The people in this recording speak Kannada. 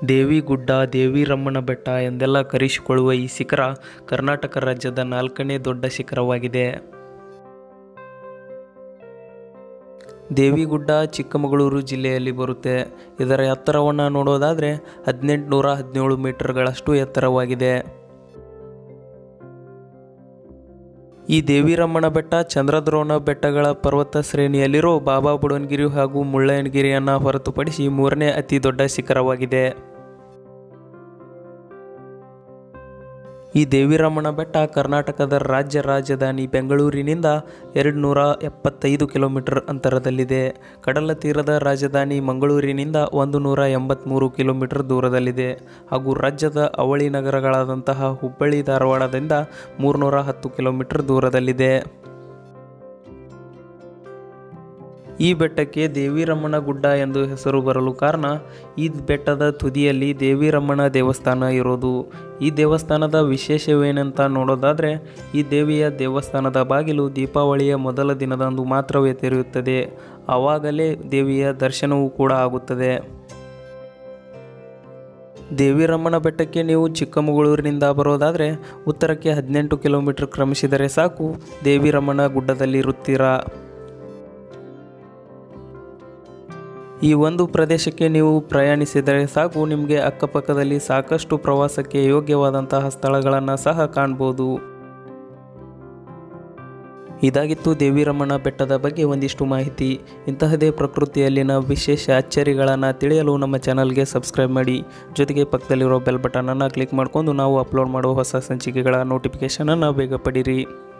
ದೇವಿಗುಡ್ಡ, ದೇವಿರಮ್ಮನ ಬೆಟ್ಟ ಎಂದೆಲ್ಲ ಕರೆಸಿಕೊಳ್ಳುವ ಈ ಶಿಖರ ಕರ್ನಾಟಕ ರಾಜ್ಯದ 4ನೇ ದೊಡ್ಡ ಶಿಖರವಾಗಿದೆ. ದೇವಿಗುಡ್ಡ ಚಿಕ್ಕಮಗಳೂರು ಜಿಲ್ಲೆಯಲ್ಲಿ ಬರುತ್ತೆ. ಇದರ ಎತ್ತರವನ್ನು ನೋಡೋದಾದರೆ 1817 ಮೀಟರ್ಗಳಷ್ಟು ಎತ್ತರವಾಗಿದೆ. ಈ ದೇವಿರಮ್ಮನ ಬೆಟ್ಟ ಚಂದ್ರದ್ರೋಣ ಬೆಟ್ಟಗಳ ಪರ್ವತ ಶ್ರೇಣಿಯಲ್ಲಿರೋ ಬಾಬಾ ಬುಡನ್ಗಿರಿ ಹಾಗೂ ಮುಳ್ಳಯ್ಯನಗಿರಿಯನ್ನು ಹೊರತುಪಡಿಸಿ 3ನೇ ಅತಿ ದೊಡ್ಡ ಶಿಖರವಾಗಿದೆ. ಈ ದೇವಿರಮ್ಮನ ಬೆಟ್ಟ ಕರ್ನಾಟಕದ ರಾಜ್ಯ ರಾಜಧಾನಿ ಬೆಂಗಳೂರಿನಿಂದ 275 ಕಿಲೋಮೀಟರ್ ಅಂತರದಲ್ಲಿದೆ. ಕಡಲ ತೀರದ ರಾಜಧಾನಿ ಮಂಗಳೂರಿನಿಂದ 183 ಕಿಲೋಮೀಟರ್ ದೂರದಲ್ಲಿದೆ ಹಾಗೂ ರಾಜ್ಯದ ಅವಳಿ ನಗರಗಳಾದಂತಹ ಹುಬ್ಬಳ್ಳಿ ಧಾರವಾಡದಿಂದ 310 ಕಿಲೋಮೀಟರ್ ದೂರದಲ್ಲಿದೆ. ಈ ಬೆಟ್ಟಕ್ಕೆ ದೇವಿರಮ್ಮನ ಗುಡ್ಡ ಎಂದು ಹೆಸರು ಬರಲು ಕಾರಣ ಈ ಬೆಟ್ಟದ ತುದಿಯಲ್ಲಿ ದೇವಿರಮ್ಮನ ದೇವಸ್ಥಾನ ಇರೋದು. ಈ ದೇವಸ್ಥಾನದ ವಿಶೇಷವೇನೆಂತ ನೋಡೋದಾದರೆ ಈ ದೇವಿಯ ದೇವಸ್ಥಾನದ ಬಾಗಿಲು ದೀಪಾವಳಿಯ ಮೊದಲ ದಿನದಂದು ಮಾತ್ರವೇ ತೆರೆಯುತ್ತದೆ. ಆವಾಗಲೇ ದೇವಿಯ ದರ್ಶನವೂ ಕೂಡ ಆಗುತ್ತದೆ. ದೇವಿರಮ್ಮನ ಬೆಟ್ಟಕ್ಕೆ ನೀವು ಚಿಕ್ಕಮಗಳೂರಿನಿಂದ ಬರೋದಾದರೆ ಉತ್ತರಕ್ಕೆ 18 ಕಿಲೋಮೀಟರ್ ಕ್ರಮಿಸಿದರೆ ಸಾಕು ದೇವಿರಮ್ಮನ ಗುಡ್ಡದಲ್ಲಿ ಇರುತ್ತೀರಾ. ಈ ಒಂದು ಪ್ರದೇಶಕ್ಕೆ ನೀವು ಪ್ರಯಾಣಿಸಿದರೆ ಸಾಕು ನಿಮಗೆ ಅಕ್ಕಪಕ್ಕದಲ್ಲಿ ಸಾಕಷ್ಟು ಪ್ರವಾಸಕ್ಕೆ ಯೋಗ್ಯವಾದಂತಹ ಸ್ಥಳಗಳನ್ನು ಸಹ ಕಾಣ್ಬೋದು. ಇದಾಗಿತ್ತು ದೇವಿರಮ್ಮನ ಬೆಟ್ಟದ ಬಗ್ಗೆ ಒಂದಿಷ್ಟು ಮಾಹಿತಿ. ಇಂತಹದೇ ಪ್ರಕೃತಿಯಲ್ಲಿನ ವಿಶೇಷ ಅಚ್ಚರಿಗಳನ್ನು ತಿಳಿಯಲು ನಮ್ಮ ಚಾನಲ್ಗೆ ಸಬ್ಸ್ಕ್ರೈಬ್ ಮಾಡಿ. ಜೊತೆಗೆ ಪಕ್ಕದಲ್ಲಿರೋ ಬೆಲ್ ಬಟನನ್ನು ಕ್ಲಿಕ್ ಮಾಡಿಕೊಂಡು ನಾವು ಅಪ್ಲೋಡ್ ಮಾಡುವ ಹೊಸ ಸಂಚಿಕೆಗಳ ನೋಟಿಫಿಕೇಷನನ್ನು ಬೇಗ ಪಡೀರಿ.